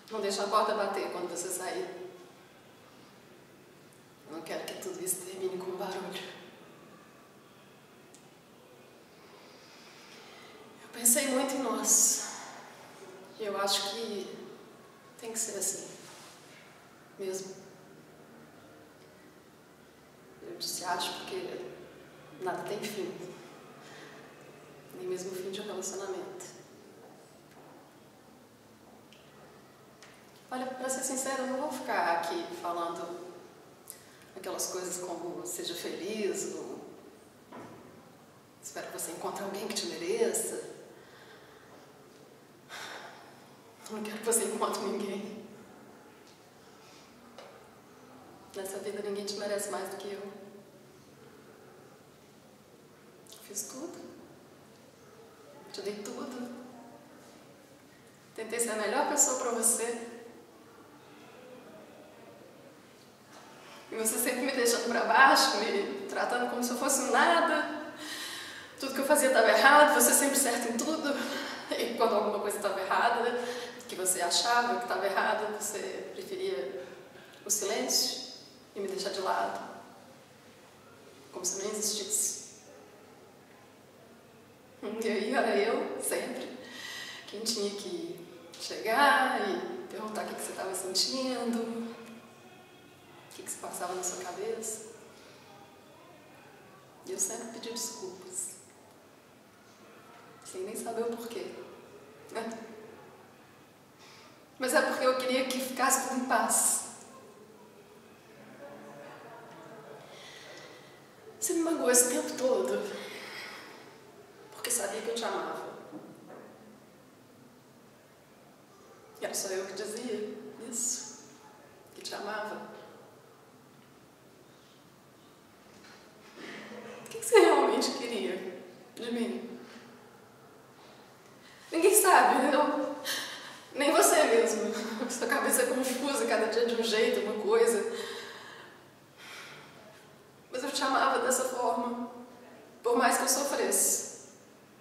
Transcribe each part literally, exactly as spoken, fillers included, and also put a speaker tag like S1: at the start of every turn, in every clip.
S1: Não deixa a porta bater quando você sair. Eu não quero que tudo isso termine com barulho. Eu pensei muito em nós. E eu acho que tem que ser assim. Mesmo. Eu disse acho porque nada tem fim. Nem mesmo o fim de um relacionamento. Olha, pra ser sincera, eu não vou ficar aqui falando aquelas coisas como seja feliz, ou espero que você encontre alguém que te mereça. Eu não quero que você encontre ninguém. Nessa vida ninguém te merece mais do que eu. Fiz tudo. Te dei tudo. Tentei ser a melhor pessoa pra você. E você sempre me deixando pra baixo, me tratando como se eu fosse um nada. Tudo que eu fazia estava errado, você sempre certo em tudo. E quando alguma coisa estava errada, que você achava que estava errada, você preferia o silêncio e me deixar de lado. Como se não existisse. E aí era eu, sempre, quem tinha que chegar e perguntar o que você estava sentindo. O que se passava na sua cabeça? E eu sempre pedi desculpas, sem nem saber o porquê. Mas é porque eu queria que ficasse tudo em paz. Você me magoou esse tempo todo, porque sabia que eu te amava. E era só eu que dizia isso, que te amava. O que você realmente queria de mim? Ninguém sabe, não. Nem você mesmo. Sua cabeça é confusa, cada dia de um jeito, uma coisa. Mas eu te amava dessa forma, por mais que eu sofresse.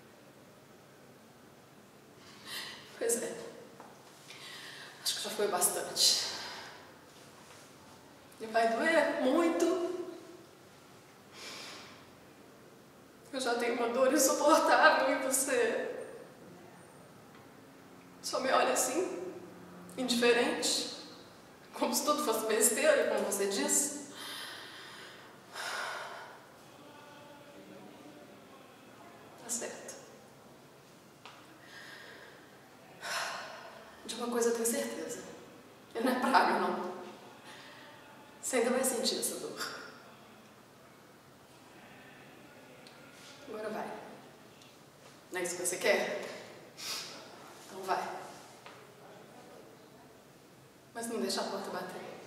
S1: Pois é. Acho que já foi bastante. E vai doer muito. Eu já tenho uma dor insuportável e você só me olha assim, indiferente, como se tudo fosse besteira, como você disse. Tá certo. De uma coisa eu tenho certeza. Ele não é praga, não. Você ainda vai sentir essa dor. Agora vai. Não é isso que você quer? Então vai. Mas não deixa a porta bater.